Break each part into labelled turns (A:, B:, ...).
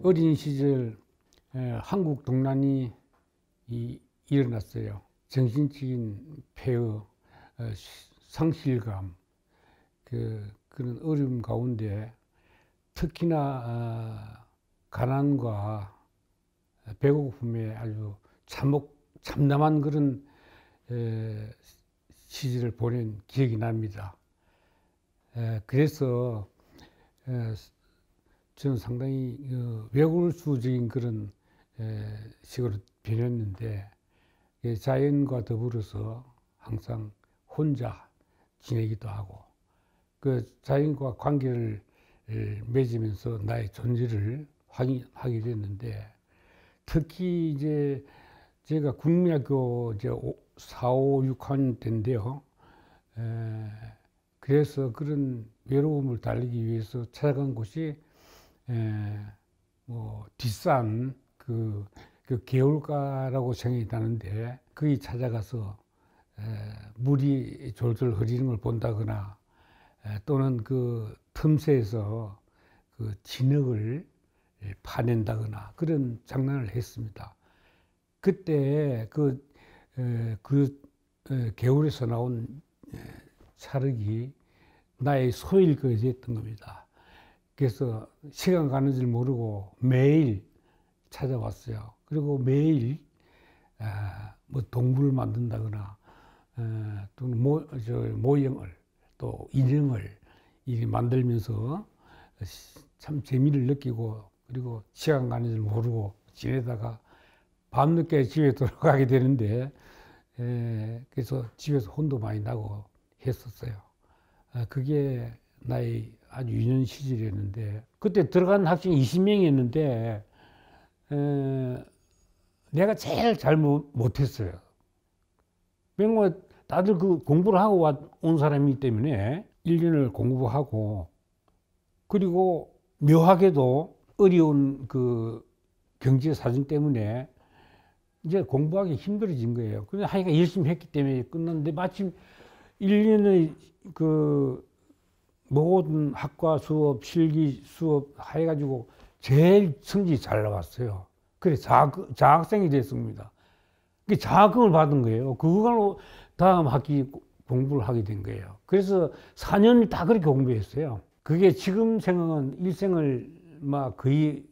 A: 어린 시절 한국 동란이 일어났어요. 정신적인 폐허, 상실감, 그런 어려움 가운데 특히나 가난과 배고픔에 아주 참담한 그런 시절을 보낸 기억이 납니다. 그래서 저는 상당히 외골수적인 그런 식으로 변했는데, 자연과 더불어서 항상 혼자 지내기도 하고, 그 자연과 관계를 맺으면서 나의 존재를 확인하게 됐는데, 특히 이제 제가 국민학교 이제 4, 5, 6학년 때인데요. 그래서 그런 외로움을 달래기 위해서 찾아간 곳이 뒷산 그 개울가라고 생각이 나는데, 거기 찾아가서 물이 졸졸 흐리는 걸 본다거나, 또는 그 틈새에서 그 진흙을 파낸다거나 그런 장난을 했습니다. 그때 개울에서 나온 찰흙이 나의 소일 것이 됐던 겁니다. 그래서 시간 가는 줄 모르고 매일 찾아왔어요. 그리고 매일 뭐 동물을 만든다거나, 또는 모형을 또 인형을 이렇게 만들면서 참 재미를 느끼고, 그리고 시간 가는 줄 모르고 지내다가 밤늦게 집에 돌아가게 되는데, 그래서 집에서 혼도 많이 나고 했었어요. 그게 나의 아주 유년 시절이었는데, 그때 들어간 학생이 20명이었는데 내가 제일 잘 못했어요. 왜냐면 다들 그 공부를 하고 온 사람이기 때문에 1년을 공부하고, 그리고 묘하게도 어려운 그 경제 사정 때문에 이제 공부하기 힘들어진 거예요. 그래서 하여간 열심히 했기 때문에 끝났는데, 마침 1년의 그 모든 학과 수업, 실기 수업 해가지고 제일 성적이 잘 나왔어요. 그래, 장학생이 됐습니다. 그 장학금을 받은 거예요. 그걸로 다음 학기 공부를 하게 된 거예요. 그래서 4년을 다 그렇게 공부했어요. 그게 지금 생각은 일생을 거의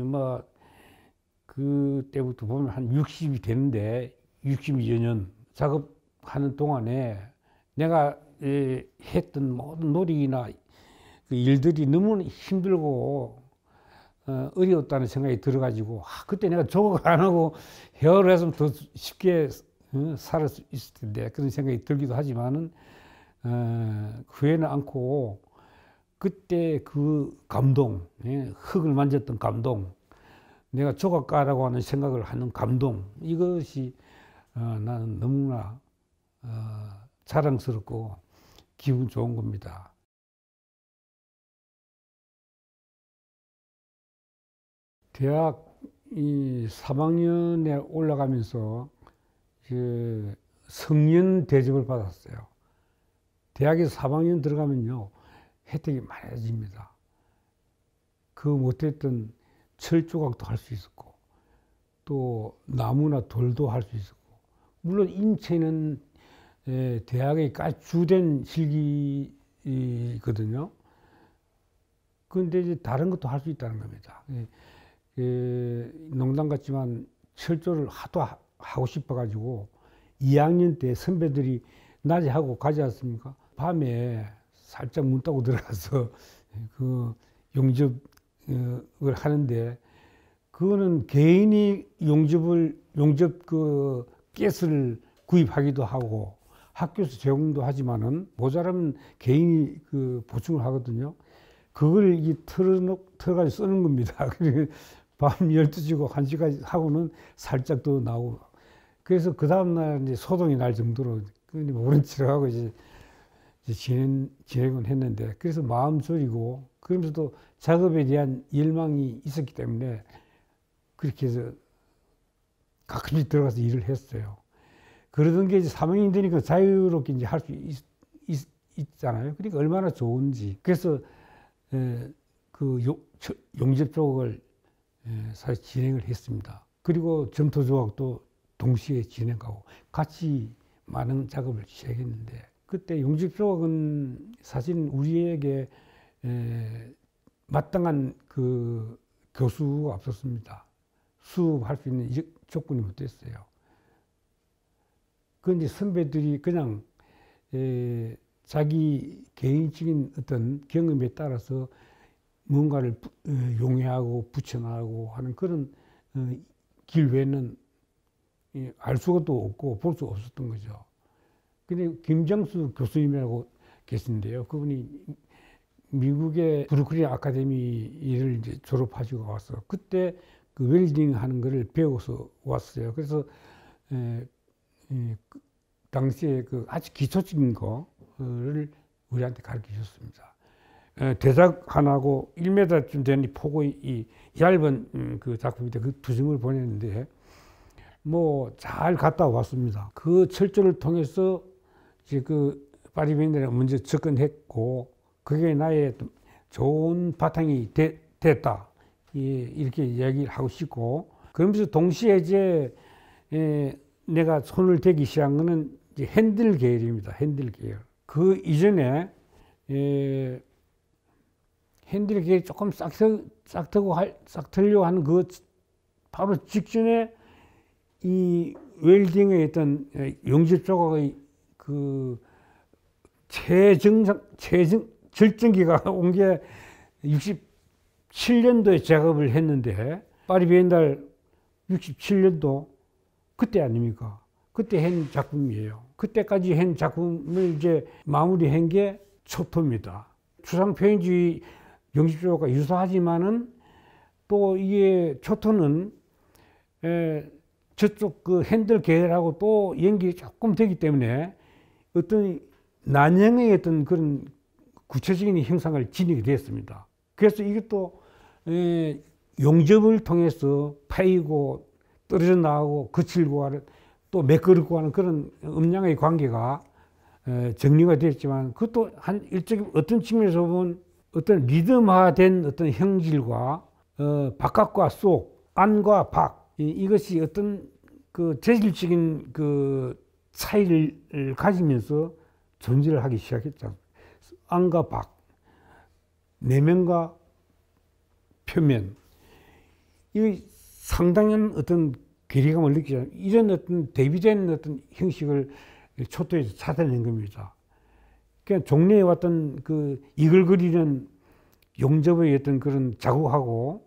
A: 그때부터 보면 한 60이 되는데, 62여 년 작업하는 동안에 내가 했던 모든 노력이나 그 일들이 너무 힘들고 어려웠다는 생각이 들어가지고, 그때 내가 조각을 안 하고 헤어를 했으면 더 쉽게 살 수 있을 텐데, 그런 생각이 들기도 하지만은 후회는 않고, 그때 그 감동, 흙을 만졌던 감동, 내가 조각가라고 하는 생각을 하는 감동, 이것이 나는 너무나 자랑스럽고 기분 좋은 겁니다. 대학 3학년에 올라가면서 성년 대접을 받았어요. 대학에서 3학년 들어가면요, 혜택이 많아집니다. 그 못했던 철 조각도 할 수 있었고, 또 나무나 돌도 할 수 있었고, 물론 인체는 대학의 주된 실기거든요. 그런데 이제 다른 것도 할 수 있다는 겁니다. 농담 같지만 철조를 하도 하고 싶어가지고 2학년 때 선배들이 낮에 하고 가지 않습니까? 밤에 살짝 문 따고 들어가서 그 용접을 하는데, 그거는 개인이 용접 그 가스를 구입하기도 하고 학교에서 제공도 하지만은 모자라면 개인이 그 보충을 하거든요. 그걸 이게 틀어가지고 쓰는 겁니다. 밤 12시고 1시까지 하고는 살짝 더 나오고, 그래서 그 다음날 이제 소동이 날 정도로 모른 척 하고 이제 진행은 했는데, 그래서 마음 졸이고, 그러면서도 작업에 대한 열망이 있었기 때문에 그렇게 해서 가끔씩 들어가서 일을 했어요. 그러던 게 이제 3학년이 되니까 자유롭게 이제 할 수 있잖아요. 그러니까 얼마나 좋은지. 그래서 그 용접 쪽을 사실 진행을 했습니다. 그리고 점토 조각도 동시에 진행하고 같이 많은 작업을 시작했는데, 그때 용집 조각은 사실 우리에게 마땅한 그 교수가 없었습니다. 수업할 수 있는 조건이 못 됐어요. 그런데 선배들이 그냥 자기 개인적인 어떤 경험에 따라서 뭔가를 용해하고 붙여나가고 하는 그런 길 외에는 알 수가 또 없고 볼 수 없었던 거죠. 근데 김정수 교수님이라고 계신데요. 그분이 미국의 브루클린 아카데미를 이제 졸업하시고 와서 그때 그 웰딩 하는 거를 배워서 왔어요. 그래서 당시에 그 아주 기초적인 거를 우리한테 가르쳐 주셨습니다. 대작 하나하고 1m쯤 되는 폭의 이 얇은 그 작품인데 그 두 점을 보냈는데 뭐 잘 갔다 왔습니다. 그 철저를 통해서 이제 그 파리 비엔날에 먼저 접근했고 그게 나의 좋은 바탕이 됐다. 이렇게 이야기를 하고 싶고, 그러면서 동시에 이제 내가 손을 대기 시작한 거는 이제 핸들 계열입니다. 핸들 계열. 그 이전에 핸들 계열이 조금 싹트려고 하는 그 바로 직전에 이 웰딩의 어떤 용접 조각의 그 절정기가 온 게 67년도에 작업을 했는데, 파리 비엔날 67년도 그때 아닙니까? 그때 한 작품이에요. 그때까지 한 작품을 이제 마무리한 게 초토입니다. 추상 표현주의 용집조각과 유사하지만은 또 이게 초토는 저쪽 그 핸들 계열하고 또 연결이 조금 되기 때문에 어떤 난형의 어떤 그런 구체적인 형상을 지니게 되었습니다. 그래서 이것도 용접을 통해서 파이고 떨어져 나가고 거칠고 하는 또 매끄럽고 하는 그런 음량의 관계가 정리가 되었지만, 그것도 한 일적인 어떤 측면에서 보면 어떤 리듬화된 어떤 형질과 바깥과 속, 안과 밖, 이것이 어떤 그 재질적인 그 차이를 가지면서 존재를 하기 시작했죠. 안과 밖, 내면과 표면, 이 상당한 어떤 괴리감을 느끼잖아요. 이런 어떤 대비된 어떤 형식을 초토에서 찾아낸 겁니다. 그러니까 종래에 왔던 그 이글거리는 용접의 어떤 그런 자국하고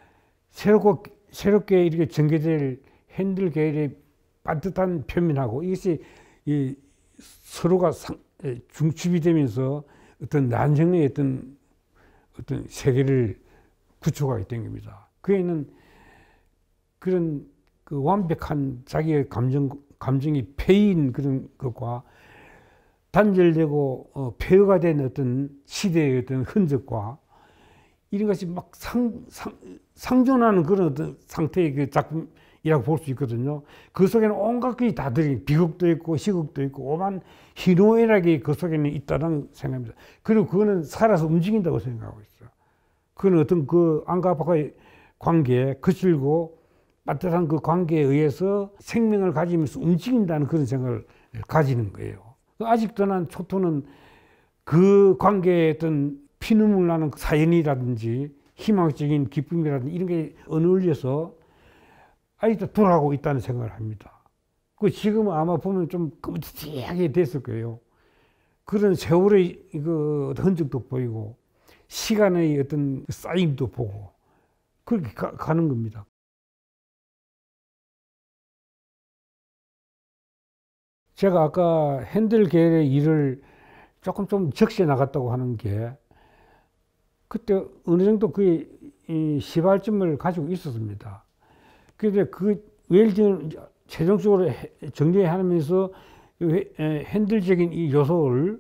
A: 새롭게 이렇게 전개될 핸들 계열의 반듯한 표면하고 이것이 서로가 중첩이 되면서 어떤 난성의 어떤 세계를 구축하게 된 겁니다. 그에는 그런 그 완벽한 자기의 감정이 패인 그런 것과 단절되고 폐허가 된 어떤 시대의 어떤 흔적과 이런 것이 막 상존하는 그런 어떤 상태의 그 작품이라고 볼 수 있거든요. 그 속에는 온갖 것이 다 들어있고 비극도 있고 시극도 있고 오만 희노애락이 그 속에는 있다는 생각입니다. 그리고 그거는 살아서 움직인다고 생각하고 있어요. 그건 어떤 그 안과 밖의 관계, 거칠고 따뜻한 그 관계에 의해서 생명을 가지면서 움직인다는 그런 생각을 가지는 거예요. 아직도 난 초토는 그 관계에 어떤 피눈물 나는 사연이라든지 희망적인 기쁨이라든지 이런 게 어울려서 아직도 돌아가고 있다는 생각을 합니다. 그 지금은 아마 보면 좀 끔찍하게 됐을 거예요. 그런 세월의 그 흔적도 보이고 시간의 어떤 쌓임도 보고 그렇게 가는 겁니다. 제가 아까 핸들 계열의 일을 조금 좀 적셔 나갔다고 하는 게 그때 어느 정도 그 시발점을 가지고 있었습니다. 그런데 그 웰딩을 최종적으로 정리하면서 핸들적인 이 요소를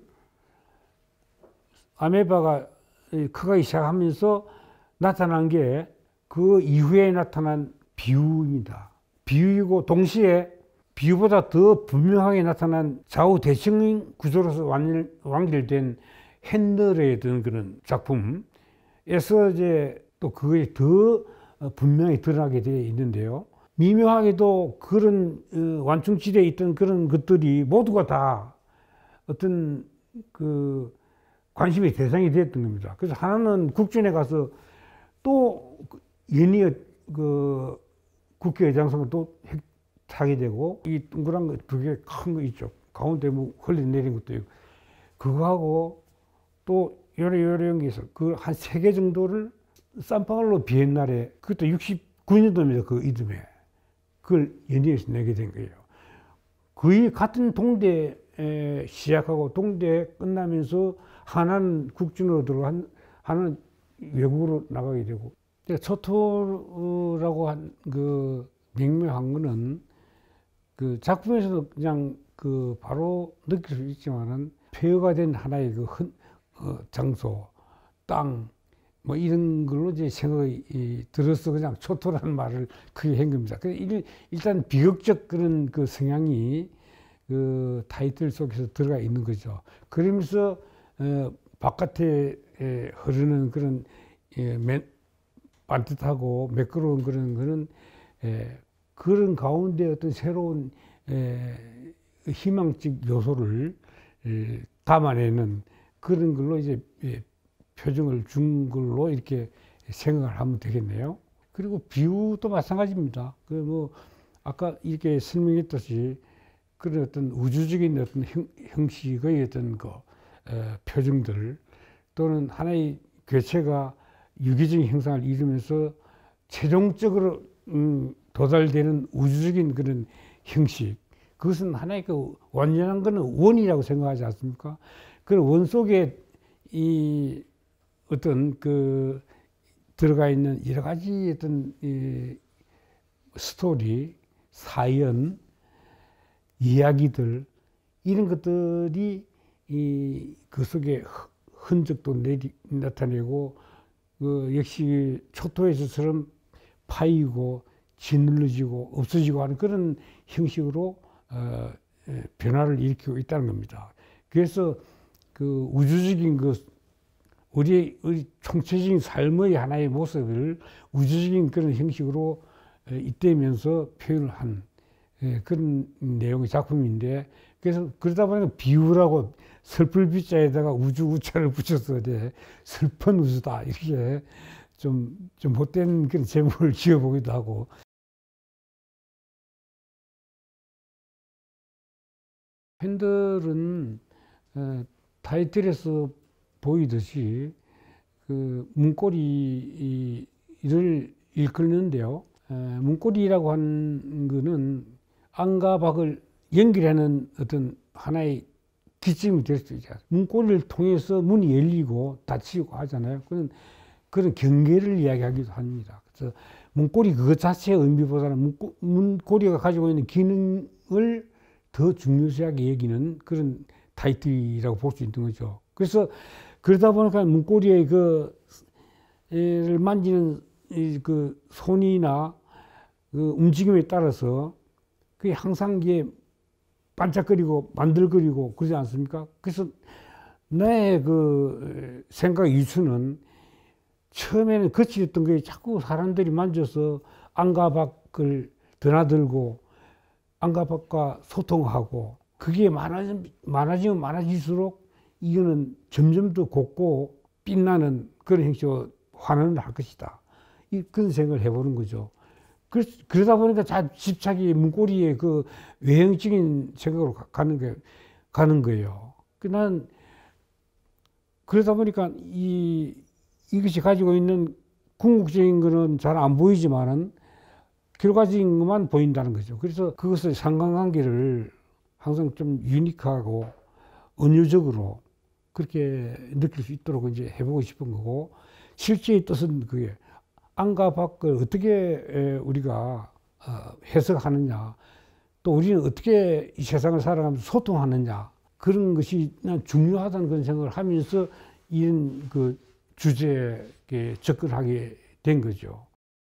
A: 아메바가 크기 시작하면서 나타난 게 그 이후에 나타난 비유입니다. 비유이고 동시에 비유보다 더 분명하게 나타난 좌우 대칭 구조로서 완결된 핸들의 어떤 그런 작품에서 이제 또 그게 더 분명히 드러나게 되어 있는데요. 미묘하게도 그런 완충지대에 있던 그런 것들이 모두가 다 어떤 그 관심의 대상이 되었던 겁니다. 그래서 하나는 국전에 가서 또 연이어 그 국회의장성을 또 타게 되고, 이 동그란 거 두 개 큰 거 있죠. 가운데 뭐 흘러내린 것도 있고, 그거하고 또 여러 연기에서 그 한 세 개 정도를 산파울로 비엔날에, 그것도 69년도입니다. 그 이듬해. 그걸 연이어서 내게 된 거예요. 거의 같은 동대에 시작하고 동대에 끝나면서 하나는 국진으로 들어가 하나는 외국으로 나가게 되고, 초토라고 한 그 명명한 거는 그 작품에서도 그냥 그 바로 느낄 수 있지만은 폐허가 된 하나의 그 장소, 땅, 뭐 이런 걸로 이제 생각이 들어서 그냥 초토라는 말을 크게 한 겁니다. 일단 비극적 그런 그 성향이 그 타이틀 속에서 들어가 있는 거죠. 그러면서 바깥에 흐르는 그런 반듯하고 매끄러운 그런 거는 그런 가운데 어떤 새로운 희망적 요소를 담아내는 그런 걸로 이제 표정을 준 걸로 이렇게 생각을 하면 되겠네요. 그리고 비유도 마찬가지입니다. 그 뭐 아까 이렇게 설명했듯이 그런 어떤 우주적인 어떤 형식의 어떤 그 표정들, 또는 하나의 괴체가 유기적인 형상을 이루면서 최종적으로 도달되는 우주적인 그런 형식, 그것은 하나의 그 완전한 거는 원이라고 생각하지 않습니까? 그 원 속에 이 어떤 그 들어가 있는 여러 가지 어떤 이 스토리, 사연, 이야기들, 이런 것들이 그 속에 흔적도 나타내고, 그 역시 초토에서처럼 파이고 짓눌러지고 없어지고 하는 그런 형식으로 변화를 일으키고 있다는 겁니다. 그래서 그 우주적인 그 우리 총체적인 삶의 하나의 모습을 우주적인 그런 형식으로 잇대면서 표현을 한 그런 내용의 작품인데, 그래서 그러다 보니까 비유라고 슬플 비자에다가 우주 우자를 붙여서 슬픈 우주다 이렇게 좀 못된 그런 제목을 지어보기도 하고. 팬들은 타이틀에서 보이듯이 그 문고리를 일컫는데요. 문고리라고 하는 거는 안과 밖을 연결하는 어떤 하나의 기점이 될 수 있죠. 문고리를 통해서 문이 열리고 닫히고 하잖아요. 그런 경계를 이야기하기도 합니다. 그래서 문고리 그것 자체의 의미보다는 문고리가 가지고 있는 기능을 더 중요시하게 여기는 그런 타이틀이라고 볼 수 있는 거죠. 그래서 그러다 보니까 문고리의 를 만지는 그 손이나 그 움직임에 따라서 그게 항상 이게 반짝거리고 만들거리고 그러지 않습니까? 그래서 나의 그 생각 이수는 처음에는 거칠었던 게 자꾸 사람들이 만져서 안과 밖을 드나들고 안과 밖과 소통하고, 그게 많아지면 많아질수록 이거는 점점 더 곱고 빛나는 그런 형식으로 환원을 할 것이다. 그런 생각을 해보는 거죠. 그러다 보니까 집착이 문고리의 그 외형적인 생각으로 가는 거예요. 난 그러다 보니까 이것이 가지고 있는 궁극적인 거는 잘 안 보이지만은 결과적인 것만 보인다는 거죠. 그래서 그것의 상관관계를 항상 좀 유니크하고 은유적으로 그렇게 느낄 수 있도록 이제 해보고 싶은 거고, 실제의 뜻은 그게 안과 밖을 어떻게 우리가 해석하느냐, 또 우리는 어떻게 이 세상을 살아가면서 소통하느냐, 그런 것이 난 중요하다는 그런 생각을 하면서 이런 그 주제에 접근하게 된 거죠.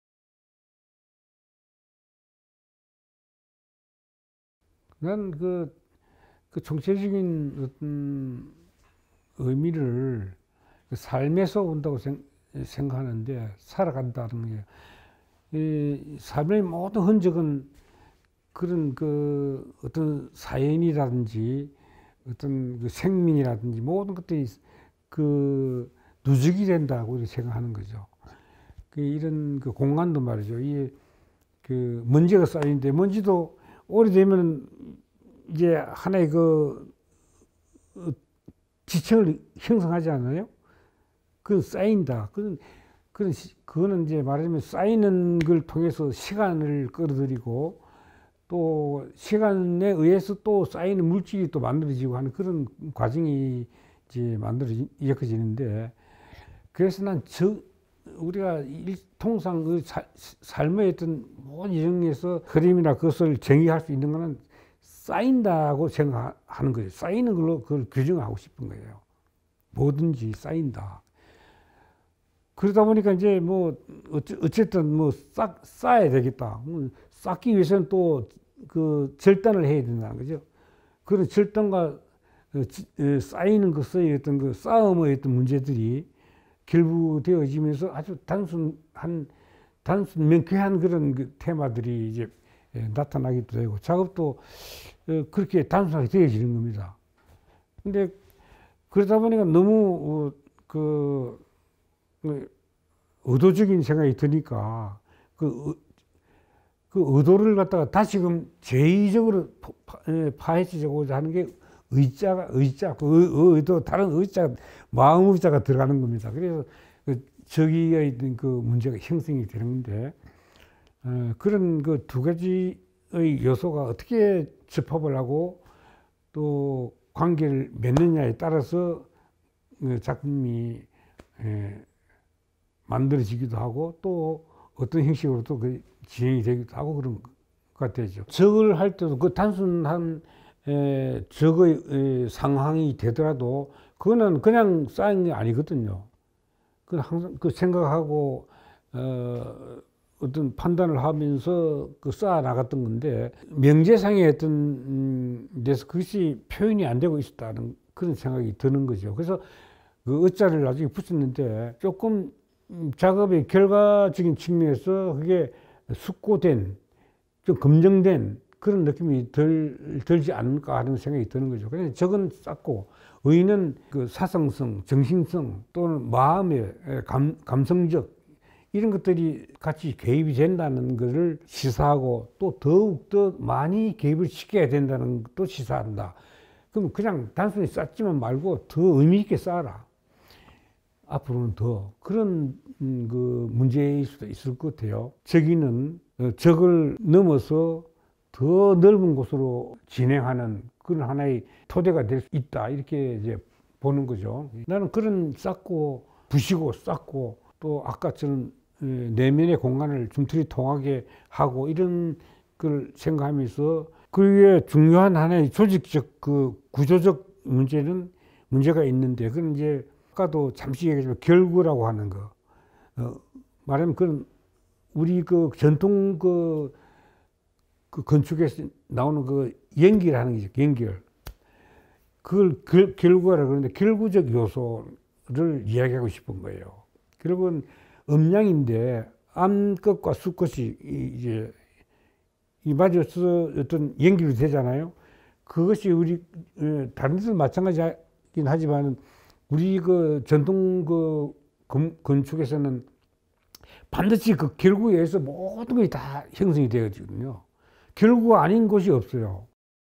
A: 난 그 총체적인 어떤 의미를 삶에서 온다고 생각하는데, 살아간다는 게 이 삶의 모든 흔적은 그런 그 어떤 사연이라든지 어떤 그 생민이라든지 모든 것들이 그 누적이 된다고 이렇게 생각하는 거죠. 그 이런 그 공간도 말이죠. 이게 그 먼지가 쌓이는데 먼지도 오래되면 이제 하나의 그 지층을 형성하지 않아요? 그건 쌓인다. 그거는 이제 말하자면 쌓이는 걸 통해서 시간을 끌어들이고 또 시간에 의해서 또 쌓이는 물질이 또 만들어지고 하는 그런 과정이 이제 이어지는데 그래서 우리가 통상 그 삶의 어떤 모든 이정에서 흐름이나 그것을 정의할 수 있는 것은 쌓인다고 생각하는 거예요. 쌓이는 걸로 그걸 규정하고 싶은 거예요. 뭐든지 쌓인다. 그러다 보니까 이제 뭐 어쨌든 뭐 쌓아야 되겠다. 쌓기 위해서는 또 그 절단을 해야 된다는 거죠. 그런 절단과 쌓이는 것의 어떤 그 싸움의 어떤 문제들이 결부되어지면서 아주 단순 명쾌한 그런 그 테마들이 이제 나타나기도 되고 작업도 그렇게 단순하게 되어지는 겁니다. 근데 그러다 보니까 너무 의도적인 생각이 드니까 그 의도를 갖다가 다시금 제의적으로 파헤치고자 하는 게 의도, 다른 의자, 마음 의자가 들어가는 겁니다. 그래서 저기에 있는 그 문제가 형성이 되는 건데, 그런 그 두 가지의 요소가 어떻게 접합을 하고 또 관계를 맺느냐에 따라서 작품이 만들어지기도 하고 또 어떤 형식으로도 그 진행이 되기도 하고 그런 것 같아요. 적을 할 때도 그 단순한 적의 상황이 되더라도 그거는 그냥 쌓인 게 아니거든요. 그 항상 그 생각하고 어떤 판단을 하면서 그 쌓아 나갔던 건데 명제상의 어떤 데서 그것이 표현이 안 되고 있었다는 그런 생각이 드는 거죠. 그래서 그 어자를 나중에 붙였는데 조금 작업의 결과적인 측면에서 그게 숙고된 좀 검증된 그런 느낌이 들지 않을까 하는 생각이 드는 거죠. 그래서 적은 쌓고 의는 그 사상성, 정신성 또는 마음의 감성적 이런 것들이 같이 개입이 된다는 것을 시사하고 또 더욱더 많이 개입을 시켜야 된다는 것도 시사한다. 그럼 그냥 단순히 쌓지만 말고 더 의미 있게 쌓아라. 앞으로는 더 그런 그 문제일 수도 있을 것 같아요. 적이는 적을 넘어서 더 넓은 곳으로 진행하는 그런 하나의 토대가 될 수 있다. 이렇게 이제 보는 거죠. 나는 그런 쌓고 부시고 쌓고 또 아까처럼 내면의 공간을 줌틀이 통하게 하고 이런 걸 생각하면서 그 위에 중요한 하나의 조직적 그 구조적 문제가 있는데 그건 이제 아까도 잠시 얘기했지만 결구라고 하는 거. 말하면 그런 우리 그 전통 그 건축에서 나오는 그 연기라는 게 있죠. 연결. 그걸 결구라고 그러는데 결구적 요소를 이야기하고 싶은 거예요. 결국은 음양인데 암끝과 수끝이 이제 이 맞아서 어떤 연결이 되잖아요. 그것이 우리 다른 데도 마찬가지긴 하지만 우리 그 전통 그 건축에서는 반드시 그 결구에 의해서 모든 것이 다 형성이 되어지거든요. 결구가 아닌 곳이 없어요.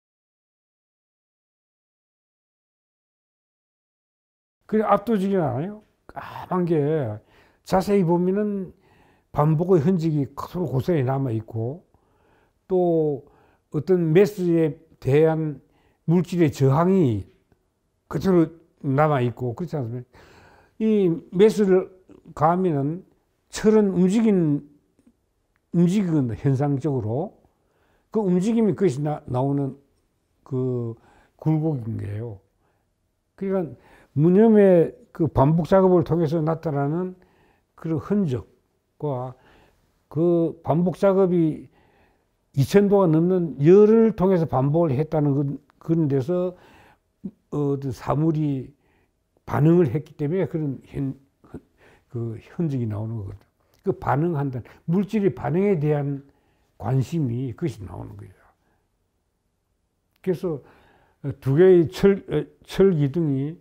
A: 그게 압도적이지 않아요? 까만 게 자세히 보면은 반복의 흔적이 서로 고스란히 남아있고 또 어떤 메스에 대한 물질의 저항이 그대로 남아있고 그렇지 않습니까? 이 메스를 가하면은 철은 움직이는 현상적으로 그 움직임이 그것이 나오는 그 굴곡인 거예요. 그러니까 무념의 그 반복 작업을 통해서 나타나는 그런 흔적과 그 반복 작업이 2000도가 넘는 열을 통해서 반복을 했다는 그런 데서 사물이 반응을 했기 때문에 그런 그 흔적이 나오는 거거든요. 그 반응한다. 물질의 반응에 대한 관심이 그것이 나오는 거예요. 그래서 두 개의 철 기둥이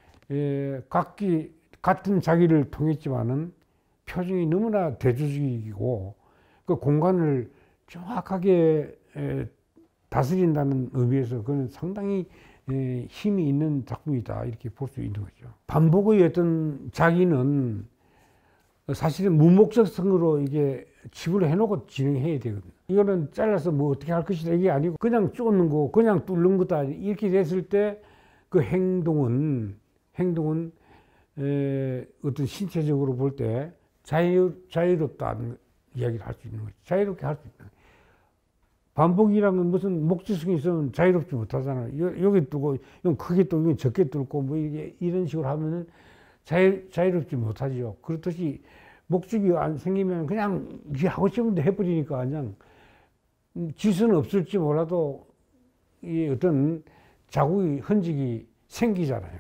A: 각기 같은 자기를 통했지만은 표정이 너무나 대조적이고 그 공간을 정확하게 다스린다는 의미에서 그는 상당히 힘이 있는 작품이다 이렇게 볼 수 있는 거죠. 반복의 어떤 자기는 사실은 무목적성으로 이게 지불을 해놓고 진행해야 되거든요. 이거는 잘라서 뭐 어떻게 할 것이다 이게 아니고 그냥 쫓는 거, 그냥 뚫는 거다 이렇게 됐을 때 그 행동은 어떤 신체적으로 볼 때 자유롭다는 이야기를 할 수 있는 거죠. 자유롭게 할 수 있다. 반복이라는 건 무슨 목적성이 있으면 자유롭지 못하잖아요. 여기 뚫고, 이건 크게 뚫고, 이건 적게 뚫고, 뭐 이게 이런 식으로 하면은 자유롭지 못하죠. 그렇듯이 목적이 안 생기면 그냥 하고 싶은 데 해버리니까 그냥 짓은 없을지 몰라도 이 어떤 자국의 흔적이 생기잖아요.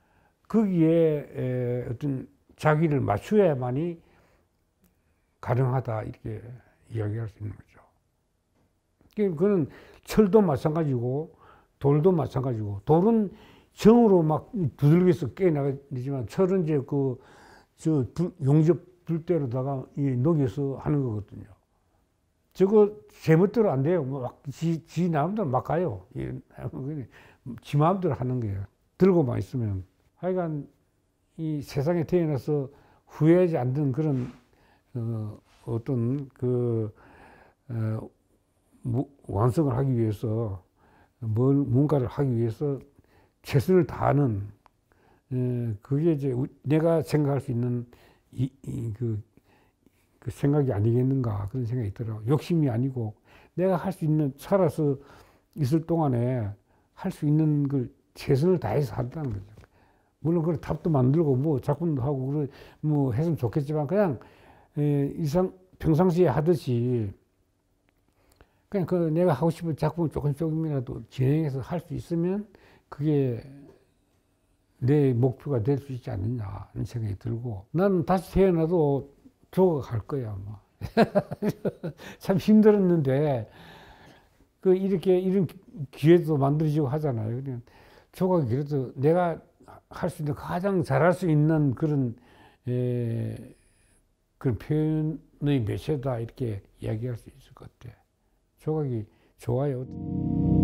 A: 거기에 어떤 자기를 맞춰야만이 가능하다 이렇게 이야기할 수 있는 거죠. 그거는 철도 마찬가지고 돌도 마찬가지고 돌은 정으로 막 두들겨서 깨나가지만 철은 이제 용접 불대로다가 녹여서 하는 거거든요. 저거 제멋대로 안 돼요. 막 지 마음대로 막 가요. 지 마음대로 하는 거예요. 들고만 있으면. 하여간 이 세상에 태어나서 후회하지 않는 그런 어떤 완성을 하기 위해서 뭔가를 하기 위해서 최선을 다하는 그게 이제 내가 생각할 수 있는 그 생각이 아니겠는가 그런 생각이 들어요. 욕심이 아니고 내가 할 수 있는 살아서 있을 동안에 할 수 있는 걸 최선을 다해서 한다는 거죠. 물론 그 답도 만들고 뭐 작품도 하고 뭐 했으면 좋겠지만 그냥 평상시에 하듯이 그냥 내가 하고 싶은 작품을 조금이라도 진행해서 할 수 있으면 그게 내 목표가 될 수 있지 않느냐 하는 생각이 들고 나는 다시 태어나도 죽어갈 거야 아마. 참 힘들었는데 이런 기회도 만들어지고 하잖아요. 그냥 조각이 그래도 내가 할 수 있는 가장 잘할 수 있는 그런 표현의 매체다 이렇게 이야기할 수 있을 것 같아. 조각이 좋아요.